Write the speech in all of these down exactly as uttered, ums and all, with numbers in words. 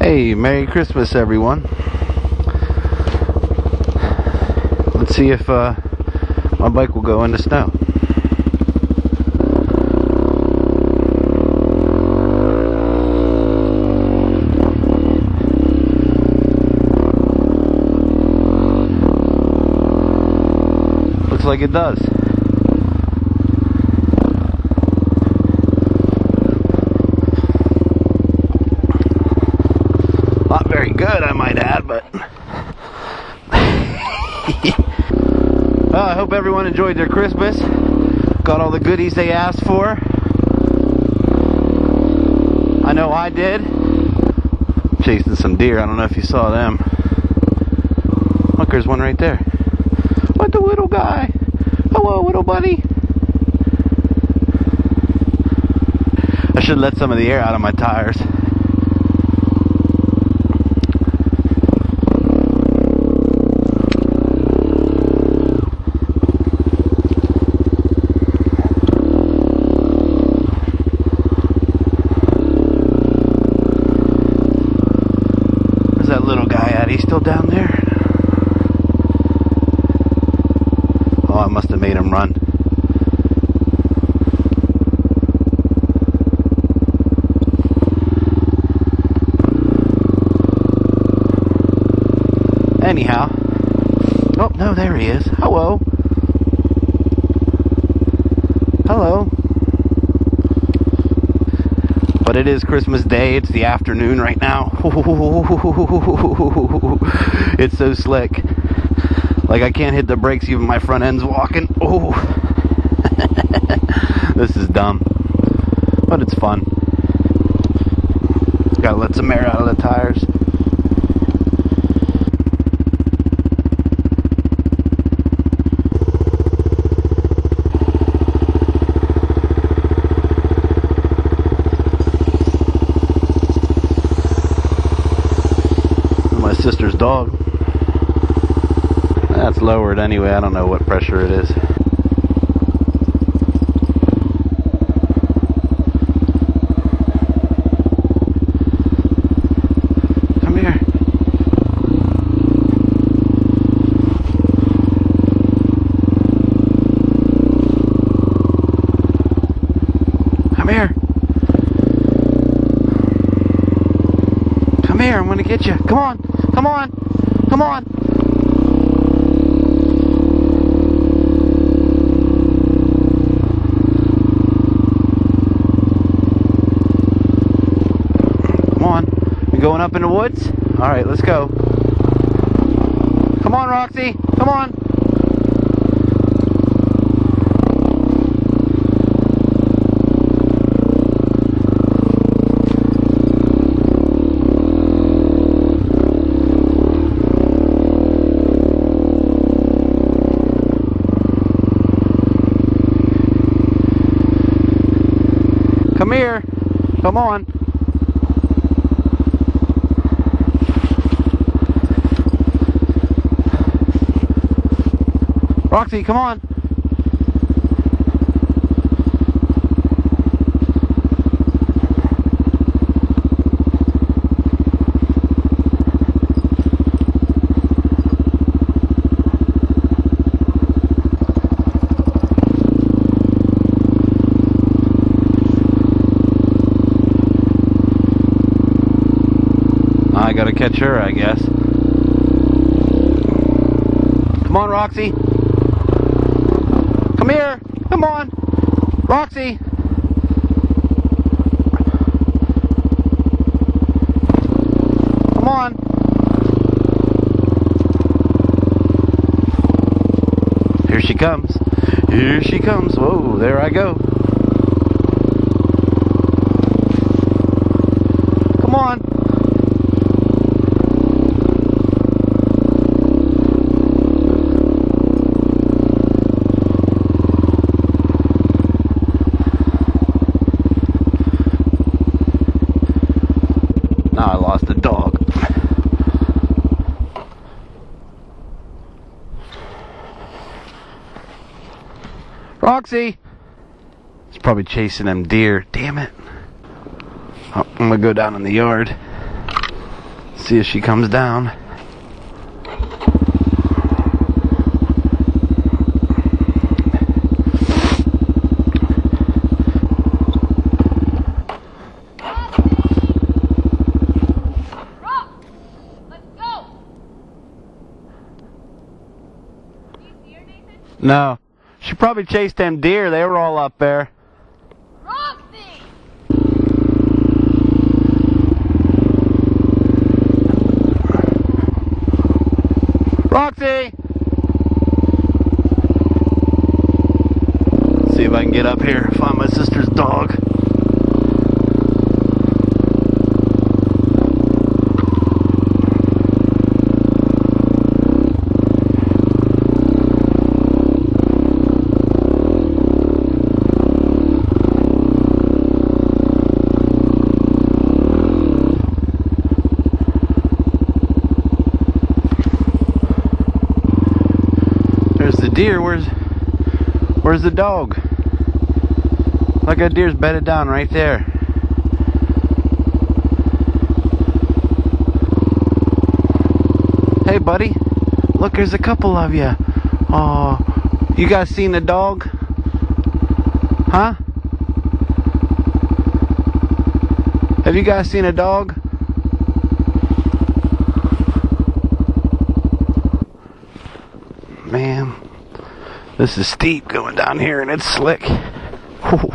Hey, Merry Christmas, everyone. Let's see if uh, my bike will go in the snow. Looks like it does. Not very good, I might add, but well, I hope everyone enjoyed their Christmas. Got all the goodies they asked for. I know I did. Chasing some deer. I don't know if you saw them. Look, there's one right there. What the little guy? Hello, little buddy. I should let some of the air out of my tires. That little guy at? He's still down there? Oh, I must have made him run. Anyhow. Oh, no, there he is. Hello. Hello. But it is Christmas Day. It's the afternoon right now. It's so slick. Like I can't hit the brakes even my front end's walking. Oh, this is dumb. But it's fun. Gotta let some air out of the tires. My sister's dog. That's lowered anyway. I don't know what pressure it is. Come here. Come here. Come here. I'm gonna get you. Come on. Come on! Come on! Come on. You going up in the woods? Alright, let's go. Come on, Roxy! Come on! Come here. Come on. Roxy, come on. I gotta catch her, I guess. Come on, Roxy. Come here. Come on. Roxy. Come on. Here she comes. Here she comes. Whoa, there I go. Come on. Now I lost the dog. Roxy! He's probably chasing them deer. Damn it. Oh, I'm gonna go down in the yard. See if she comes down. No. She probably chased them deer. They were all up there. Roxy! Roxy! Let's see if I can get up here and find my sister's dog. Deer, where's where's the dog? Like a deer's bedded down right there. Hey buddy, look, there's a couple of you. Oh, you guys seen the dog? Huh? Have you guys seen a dog? Man, this is steep going down here and it's slick. Whew.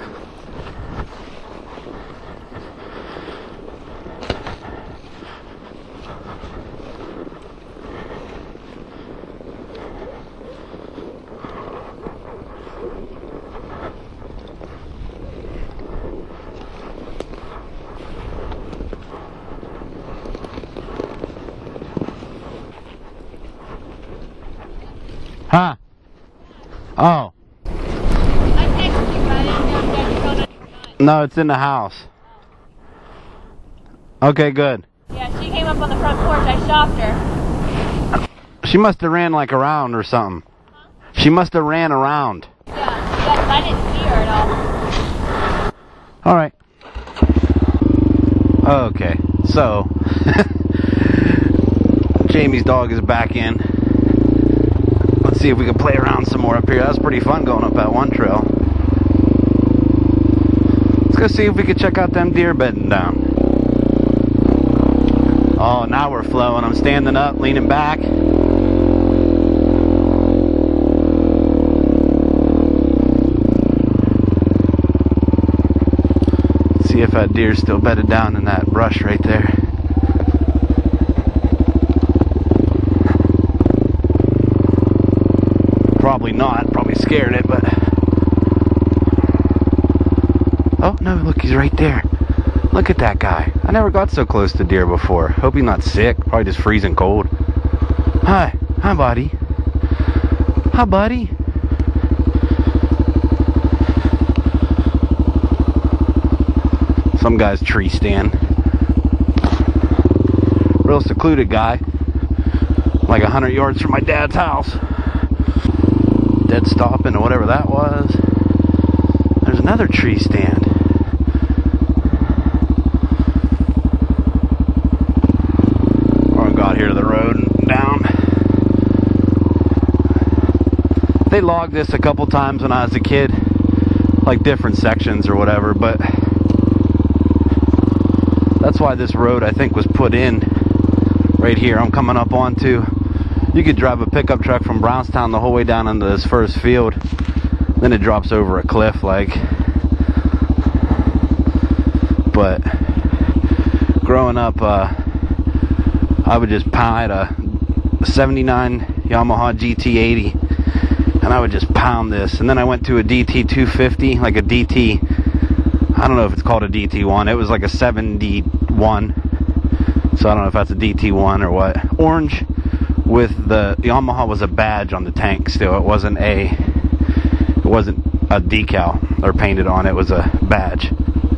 Huh? Oh. I texted you, but I didn't know if you got your phone. No, it's in the house. Okay, good. Yeah, she came up on the front porch. I stopped her. She must have ran like around or something. Huh? She must have ran around. Yeah, yeah, I didn't see her at all. Alright. Okay, so Jamie's dog is back in. Let's see if we can play around some more up here. That was pretty fun going up that one trail. Let's go see if we can check out them deer bedding down. Oh, now we're flowing. I'm standing up, leaning back. Let's see if that deer's still bedded down in that brush right there. Probably not, probably scared it, but... Oh, no, look, he's right there. Look at that guy. I never got so close to deer before. Hope he's not sick, probably just freezing cold. Hi, hi, buddy. Hi, buddy. Some guy's tree stand. Real secluded guy. Like a hundred yards from my dad's house. Dead stopping or whatever that was. There's another tree stand. Oh, I got here to the road and down. They logged this a couple times when I was a kid, like different sections or whatever, but that's why this road I think was put in right here. I'm coming up onto. You could drive a pickup truck from Brownstown the whole way down into this first field. Then it drops over a cliff like. But growing up, uh, I would just pound a seventy-nine Yamaha G T eighty. And I would just pound this. And then I went to a D T two fifty, like a D T. I don't know if it's called a D T one. It was like a seventy-one. So I don't know if that's a D T one or what. Orange. With the, the Yamaha was a badge on the tank still. It wasn't a it wasn't a decal or painted on. It was a badge.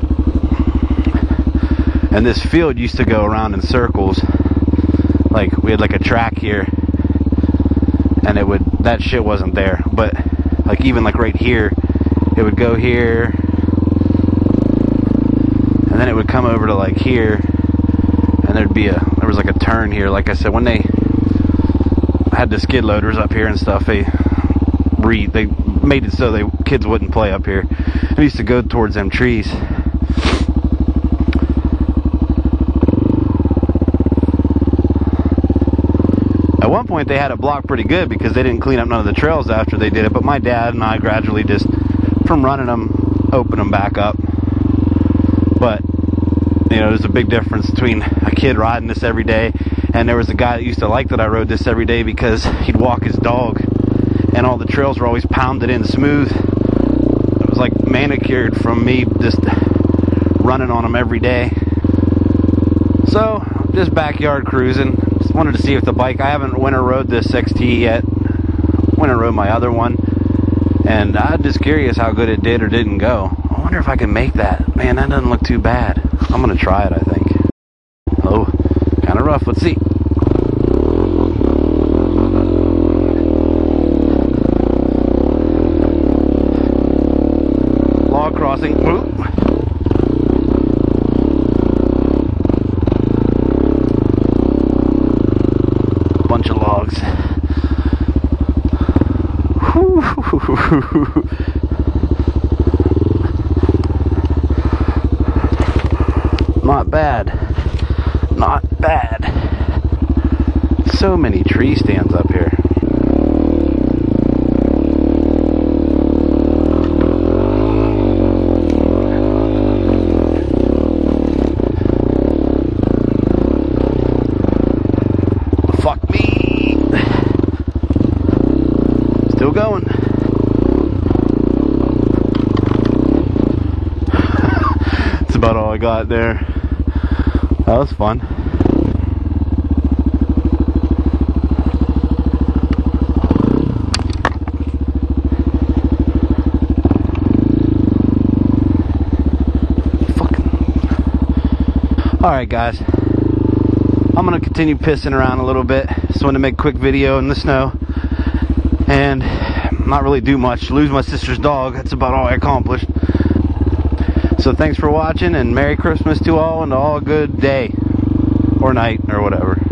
And this field used to go around in circles. Like we had like a track here, and it would that shit wasn't there. But like even like right here, it would go here, and then it would come over to like here, and then there'd be a there was like a turn here. Like I said, when they had the skid loaders up here and stuff, they re they made it so they kids wouldn't play up here. They used to go towards them trees. At one point they had it blocked pretty good because they didn't clean up none of the trails after they did it, but my dad and I gradually just, from running them, opened them back up. But, you know, there's a big difference between a kid riding this every day, and there was a guy that used to like that I rode this every day because he'd walk his dog, and all the trails were always pounded in smooth. It was like manicured from me just running on them every day. So, just backyard cruising. Just wanted to see if the bike, I haven't winter rode this X T yet. Winter rode my other one, and I'm just curious how good it did or didn't go. I wonder if I can make that. Man, that doesn't look too bad. I'm gonna try it, I think. Oh, kind of rough. Let's see. Log crossing. Whoop. Bunch of logs. Not bad. Not bad. So many tree stands up here. Fuck me. Still going. That's about all I got there. That was fun. Fucking. Alright guys. I'm gonna continue pissing around a little bit. Just wanted to make a quick video in the snow. And not really do much. Lose my sister's dog. That's about all I accomplished. So thanks for watching, and Merry Christmas to all, and all a good day or night or whatever.